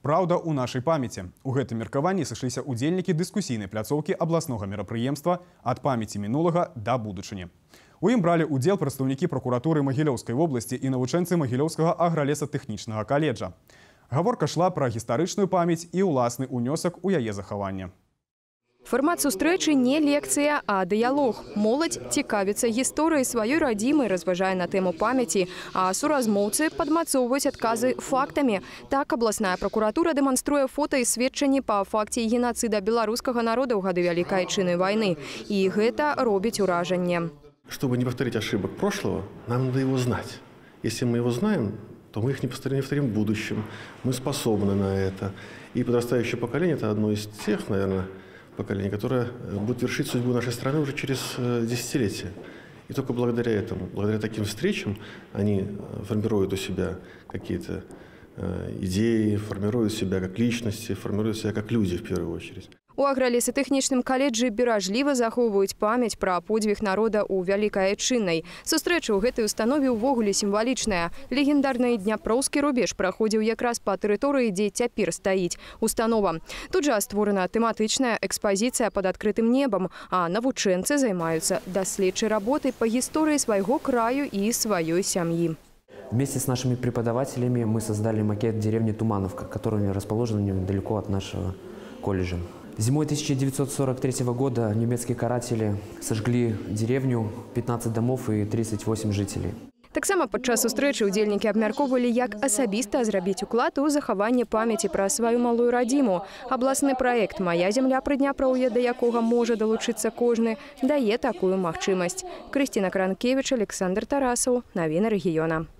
Праўда ў нашай памяці. У гэтым меркаванні сышліся ўдзельнікі дыскусійнай пляцоўкі абласнога мерапрыемства ад памяці мінулага да будучыні. У ім бралі ўдзел прадстаўнікі пракуратуры Магілёўскай вобласці і навучэнцы Магілёўскага агралесатэхнічнага каледжа. Гаворка шла пра гістарычную памяць і ўласны ўнёсак у яе захаванне. Фармат сустрэчы не лекцыя, а дыялог. Моладзь цікавіцца гісторыяй сваёй радзімы, разважае на тэму памяці, а суразмоўцы падмацоўваюць адказы фактамі. Так абласная пракуратура дэманструе фота і сведчанні па факце геноцида беларускага народа ў гады Вялікай Айчыннай вайны. І гэта робіць уражанне. Чтобы не повторить ошибок прошлого, нам надо его знать. Если мы его знаем, то мы их не повторим в будущем. Мы способны на это. И подрастающее поколение – это одно из тех, наверное, поколение, которое будет вершить судьбу нашей страны уже через десятилетия. И только благодаря этому, благодаря таким встречам, они формируют у себя какие-то идеи, формируют себя как личности, формируют себя как люди в первую очередь. У агралесатэхнічным каледжы беражліва захоўваюць памяць пра подзвіг народа ў Вялікай Айчыннай. Сустрэча ў гэтай установе ўвогуле сімвалічная. Легендарны дняпроўскі рубеж праходзіў якраз па тэрыторыі, дзе цяпер стаіць установа. Тут жа створана тэматычная экспазіцыя пад адкрытым небам, а навучэнцы займаюцца даследчай работай па гісторыі свайго краю і сваёй сям'і. Вместе с нашими преподавателями мы создали макет деревни Тумановка, которая расположена недалеко от нашего колледжа. Зимой 1943 года немецкие каратели сожгли деревню, 15 домов и 38 жителей. Таксама падчас сустрэчы ўдзельнікі абмяркоўвалі, як асабіста зрабіць уклад у захаванне памяці пра сваю малую радзіму. Абласны праект «Мая зямля Прыдняпроўя», да якога можа далучыцца кожны, дае такую магчымасць. Крысціна Кранкевіч, Александр Тарасаў. Навіны рэгіёна.